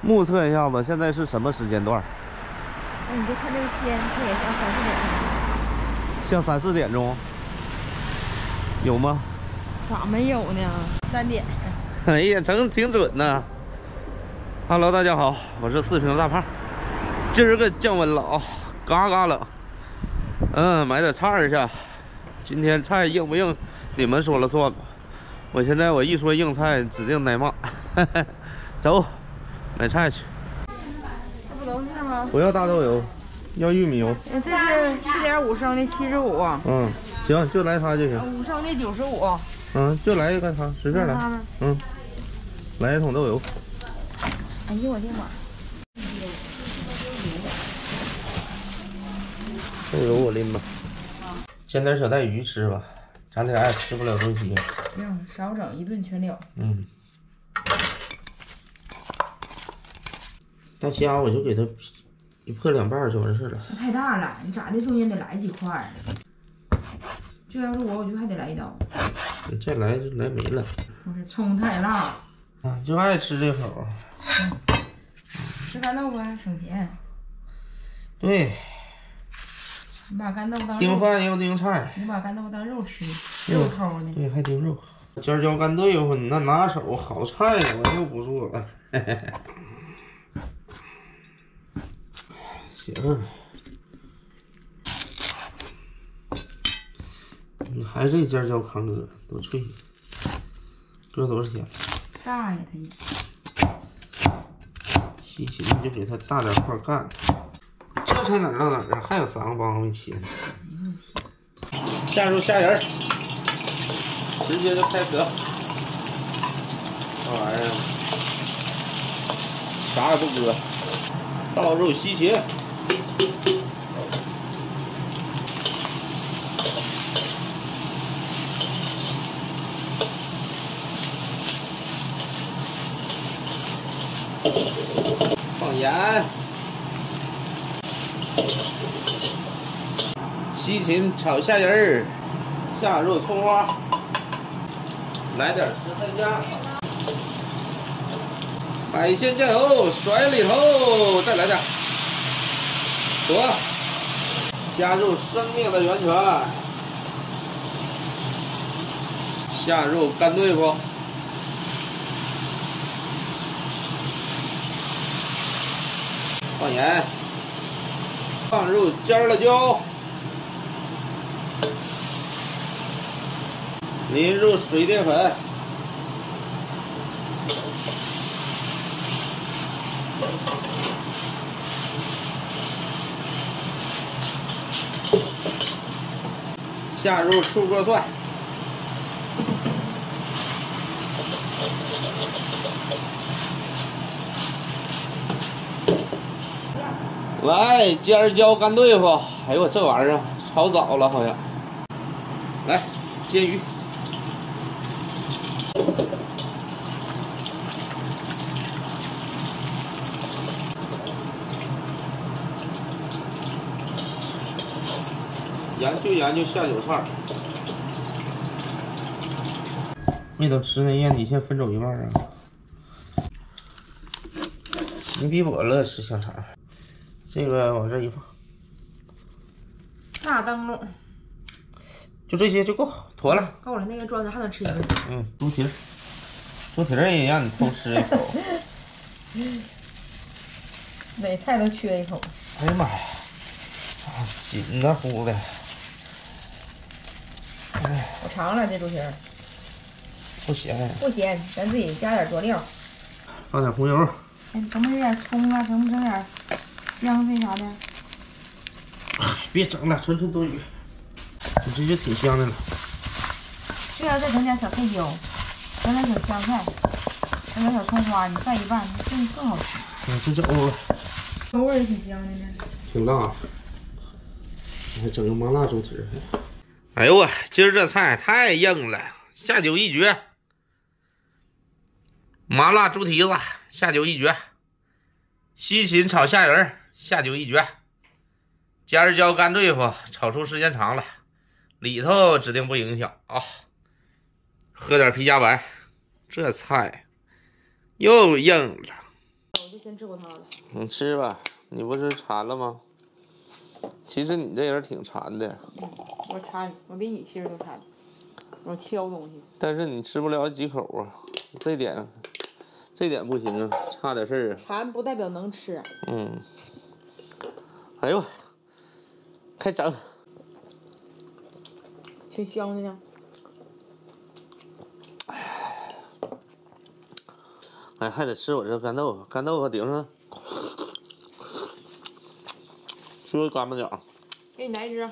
目测一下子，现在是什么时间段？ 那你就看这个天，它也像3、4点钟。 像3、4点钟，有吗？ 咋没有呢？3点。 哎呀，整得挺准呢。Hello， 大家好，我是4平大胖。今儿个降温了啊，嘎嘎冷。买点菜一下。今天菜硬不硬，你们说了算吧。我现在一说硬菜，指定挨骂。走，买菜去。 这不都是吗？ 不要大豆油，要玉米油。 这是4.5升的75。 行，就来它就行。 5升的95。 就来一个它，随便来。来一桶豆油。 哎呦我的妈！ 豆油我拎吧。煎点小带鱼吃吧，咱俩也吃不了东西。 少整一顿全了。 大虾我就给它一破2瓣就完事了。 太大了，你咋的？中间得来几块。就要是我就还得来一刀。 你再来就来没了。 不是葱太辣。 就爱吃这口。 吃干豆腐还省钱。 对。 你把干豆腐当盯饭又盯菜。 你把干豆腐当肉吃，肉抠呢。 对，还盯肉。尖椒干豆腐，你那拿手好菜呀，我又不做了。行。你还这尖椒扛哥多脆，搁多少钱？ 大呀，它西芹就给它大点块干。这才哪儿到哪儿啊？还有3个帮没切呢。下入虾仁，直接就开壳。这玩意儿啥也不搁，倒入西芹。放盐，西芹炒虾仁儿，下入葱花，来点十三香，海鲜酱油甩里头，再来点，躲，加入生命的源泉，下入干豆腐。放盐，放入尖辣椒，淋入水淀粉，下入醋锅蒜，来尖椒干豆腐，哎呦，这玩意儿炒早了好像。来煎鱼，研究下酒菜。没都吃那燕底，先分走一半啊！你比我乐吃香肠。这个往这一放， 大灯笼， 就这些就够，妥了， 够了。那个桌子还能吃一顿。 猪蹄儿也让你偷吃一口。 每菜都缺一口。 哎呀妈呀，紧的乎的。 我尝了这猪蹄儿， 不咸， 不咸，咱自己加点佐料， 放点红油。 整不整点葱啊？整不整点香菜啥的？ 别整了，纯炖鱼，你这就挺香的了。 这要再整点小菜椒，整点小香菜，整点小葱花，你拌一拌，这更好吃。 这欧了， 这味儿也挺香的呢。 挺辣，还整个麻辣猪蹄儿。哎呦我，今儿这菜太硬了，下酒一绝。麻辣猪蹄子下酒一绝，西芹炒虾仁下酒一绝，尖椒干对付炒出时间长了，里头指定不影响啊。喝点皮夹白，这菜又硬了。 我就先吃口汤了。 你吃吧，你不是馋了吗？其实你这人挺馋的。 我馋，我比你其实都馋。我挑东西。但是你吃不了几口啊，这点不行啊，差点事儿啊。 馋不代表能吃。 嗯。哎呦，开整。 挺香的呢。 哎，还得吃我这干豆腐，干豆腐顶上，就干巴点。 给你来一只。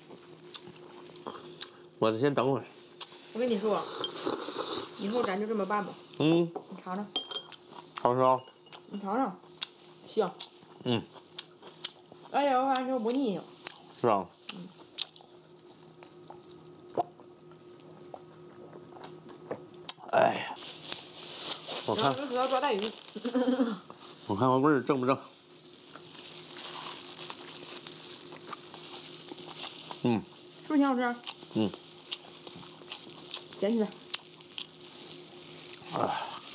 我先等会儿。 我跟你说，以后咱就这么办吧。 嗯。 你尝尝。 好吃啊。 你尝尝，香。 嗯。 而且我发现说不腻。 是啊。 嗯。 哎呀。我看。 主要抓带鱼。 我看看味儿正不正。嗯。 是不是挺好吃？ 嗯。 捡起来。 哎。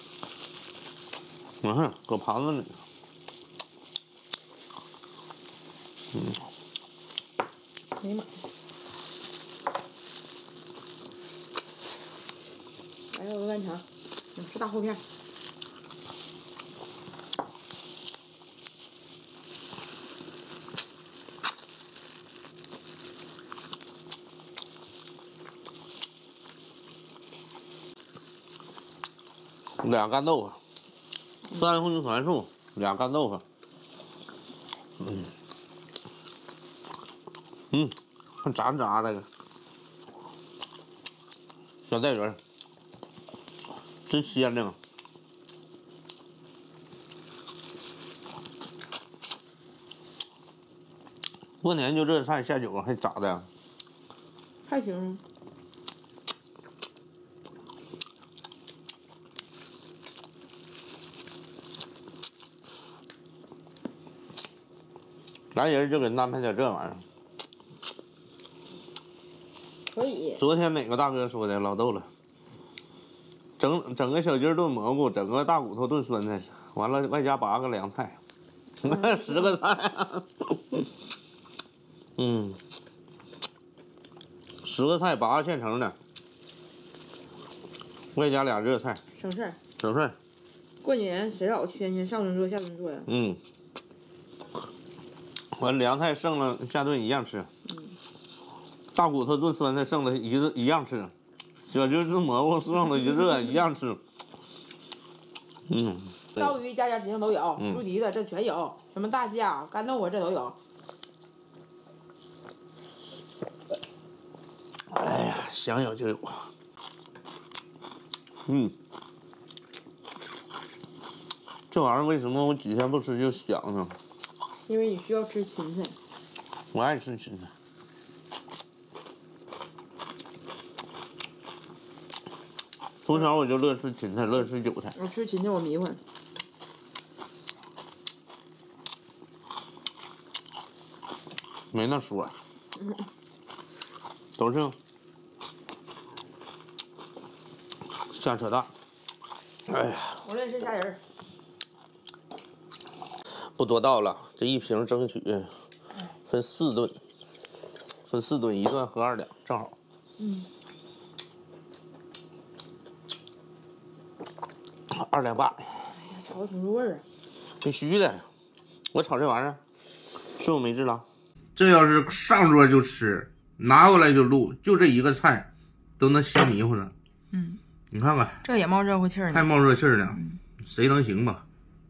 你看，搁盘子里。嗯。 哎呀妈！来个鹅肝肠，吃大厚片。 俩干豆腐，3荤全素，俩干豆腐。还炸那个小带鱼，真鲜亮。过年就这菜下酒还咋的？ 还行。 来人就给安排点这玩意儿。 可以。 昨天哪个大哥说的？老逗了。整个小鸡炖蘑菇，整个大骨头炖酸菜，完了外加8个凉菜，10个菜。嗯，10个菜8个现成的，外加俩热菜， 省事儿。 省事儿。 过年谁老天天上顿做下顿做呀？ 嗯。完凉菜剩了下顿一样吃。大骨头炖酸菜剩了一样吃，小鸡炖蘑菇剩了一热一样吃。 刀鱼家指定都有，猪蹄子这全有，什么大虾、干豆腐这都有。 哎呀，想有就有。这玩意儿为什么我几天不吃就想呢？ 因为你需要吃芹菜。 我爱吃芹菜。从小我就乐吃芹菜，乐吃韭菜。 我吃芹菜我迷糊。 没那说。都是瞎扯淡。哎呀。 我乐意吃虾仁儿。 不多倒了，这一瓶争取分4顿，一顿喝2两，正好。2两8。哎呀，炒的挺入味儿啊！ 必须的，我炒这玩意儿是不没治了。这要是上桌就吃，拿过来就录，就这一个菜，都能香迷糊了。你看看， 这也冒热乎气儿呢， 还冒热气儿呢，谁能行吧？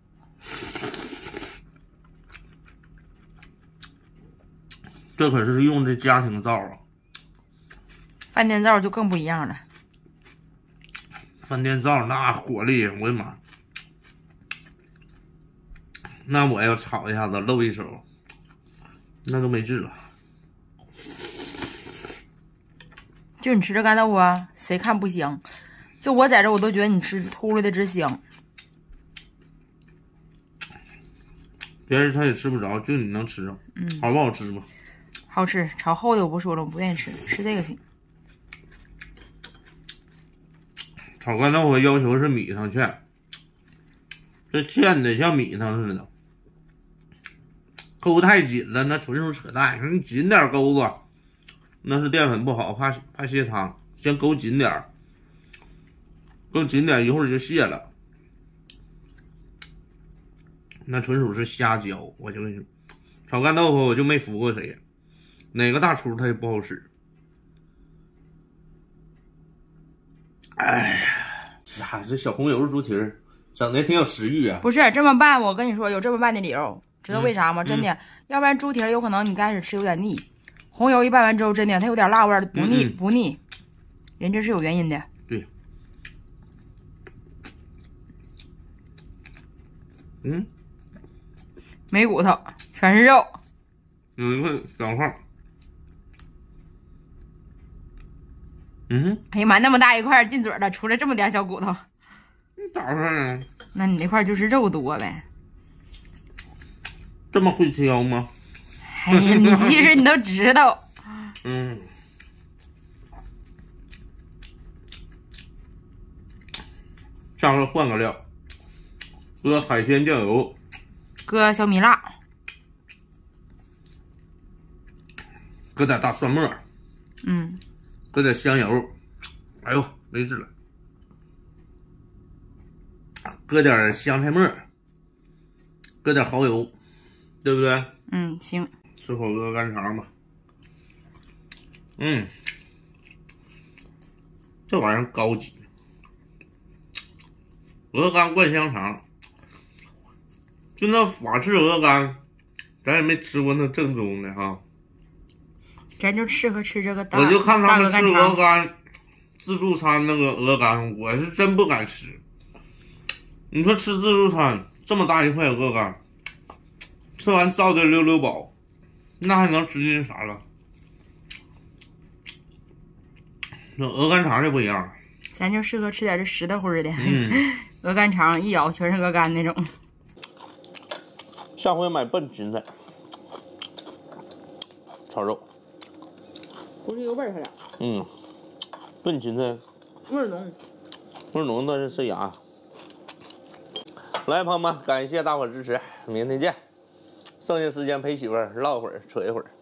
这可是用的家庭灶啊， 饭店灶就更不一样了。 饭店灶那火力，我的妈！那我要炒一下子，露一手，那都没治了。 就你吃这干豆腐啊，谁看不香？就我在这，我都觉得你吃秃噜的直香。 别人他也吃不着，就你能吃着。好不好吃吧？ 好吃，炒厚的我不说了，我不愿意吃，吃这个行。 炒干豆腐要求是米上芡， 这芡的像米汤似的，勾太紧了那纯属扯淡。你紧点勾子，那是淀粉不好，怕泄汤，先勾紧点，勾紧点，一会儿就泄了。那纯属是瞎教，我就跟你说，炒干豆腐我就没服过谁，哪个大厨他也不好使。哎呀，这小红油猪蹄儿整的挺有食欲啊！ 不是这么办，我跟你说有这么办的理由，知道为啥吗？真的，要不然猪蹄儿有可能你刚开始吃有点腻，红油一拌完之后，真的它有点辣味儿，不腻、不腻，人这是有原因的。 对， 没骨头，全是肉， 有一块小块。 哎呀妈，那么大一块进嘴了，出来这么点小骨头， 你咋回事啊？ 那你那块就是肉多呗？ 这么会挑吗？ 哎呀，你其实你都知道。 下回换个料，搁海鲜酱油， 搁小米辣， 搁点大蒜末，搁点香油，哎呦，没治了。搁点香菜末，搁点蚝油，对不对？ 行。 吃口鹅肝肠吧。这玩意儿高级。鹅肝灌香肠，就那法式鹅肝，咱也没吃过那正宗的哈。 咱就适合吃这个大。 我就看他们吃鹅肝自助餐那个鹅肝，我是真不敢吃。你说吃自助餐这么大一块鹅肝，吃完造的溜溜饱，那还能吃进啥了？那鹅肝肠就不一样了， 咱就适合吃点这实的灰的。鹅肝肠一咬全是鹅肝那种。 下回买笨芹菜炒肉， 不是一个味儿，它俩。 笨芹菜味儿浓， 味儿浓，但是塞牙。来，朋友们，感谢大伙支持，明天见。剩下时间陪媳妇儿唠会儿，扯一会儿。